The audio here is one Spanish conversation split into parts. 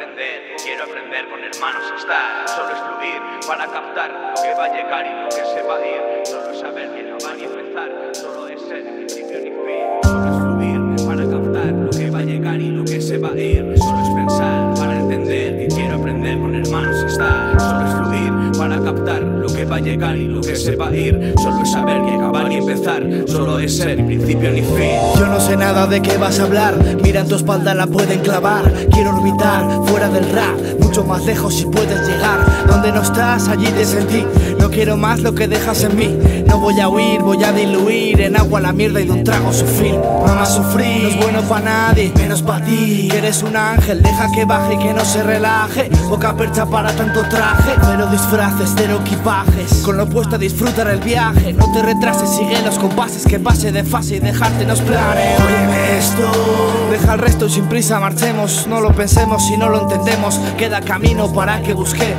entender, quiero aprender con hermanos a estar. Solo es fluir para captar lo que va a llegar y lo que se va a ir. Solo es saber que acabar y empezar, solo es ser principio ni fin. Solo es fluir para captar lo que va a llegar y lo que se va a ir. Solo es pensar para entender que quiero aprender con hermanos a estar. Solo es fluir para captar lo que va a llegar y lo que se va a ir. Solo es saber que acabar y empezar, solo es ser principio ni fin. Yo no sé nada de qué vas a hablar, mira en tu espalda la pueden clavar. Quiero orbitar fuera del rap, mucho más lejos si puedes llegar. Donde no estás, allí te sentí. No quiero más lo que dejas en mí. No voy a huir, voy a diluir en agua la mierda y de un trago su fin. Mamá, sufrir no es bueno para nadie, menos para ti. Que eres un ángel, deja que baje y que no se relaje. Poca percha para tanto traje, pero disfraces, cero equipajes. Con lo puesto a disfrutar el viaje. No te retrases, sigue los compases, que pase de fase y dejarte los planes. Óyeme esto, deja el resto y sin prisa marchemos. No lo pensemos si no lo entendemos. Queda camino para que busquemos.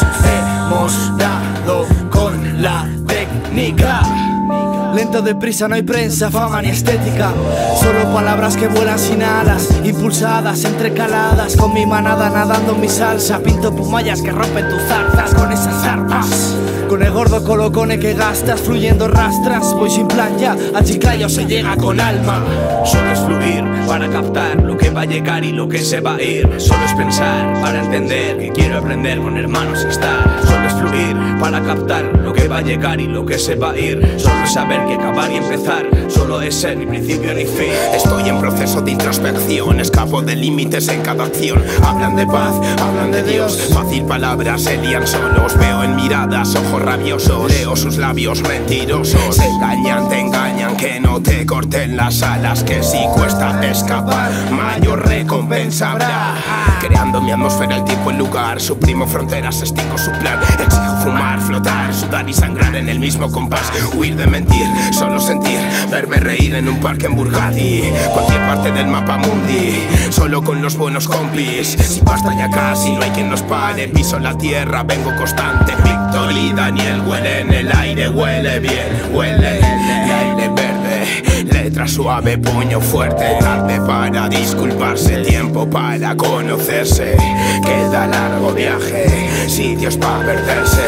Hemos dado con la técnica. Lento, deprisa, no hay prensa, fama ni estética. Solo palabras que vuelan sin alas, impulsadas, entrecaladas. Con mi manada nadando en mi salsa. Pinto pumallas que rompen tus zarzas con esas armas. Con el gordo colocone que gastas, fluyendo rastras. Voy sin plan ya, al chiclayo se llega con alma. Solo es fluir para captar lo que va a llegar y lo que se va a ir. Solo es pensar para entender que quiero aprender con hermanos a estar. Solo es fluir para captar lo que va a llegar y lo que se va a ir. Solo es saber que acabar y empezar, solo es ser ni principio ni fin. Estoy en proceso de introspección, escapo de límites en cada acción. Hablan de paz, hablan de Dios, fácil palabras, se lían solos. Veo en miradas ojos rabiosos, leo sus labios mentirosos. Te engañan, que no te corten las alas. Que si cuesta escapar, mayor recompensa habrá. Creando mi atmósfera, el tiempo, el lugar. Suprimo fronteras, extingo su plan. Exijo fumar, flotar, sudar y sangrar en el mismo compás. Huir de mentir, solo sentir, verme reír en un parque en Burgadi. Cualquier parte del mapa mundi, solo con los buenos compis. Si basta ya casi, no hay quien nos pare. Piso la tierra, vengo constante. Víctor y Daniel huelen el aire, huele bien, huele el aire verde. Letra suave, puño fuerte. Tarde para disculparse, tiempo para conocerse. Queda largo viaje, sitios para perderse.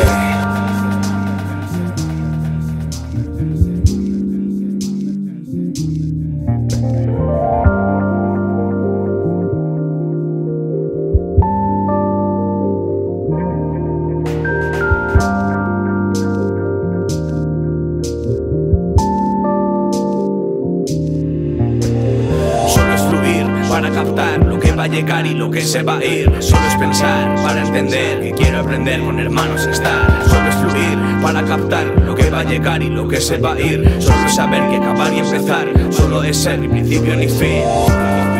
Para captar lo que va a llegar y lo que se va a ir. Solo es pensar para entender que quiero aprender con hermanos a estar. Solo es fluir para captar lo que va a llegar y lo que se va a ir. Solo es saber que acabar y empezar, solo es ser ni principio ni fin.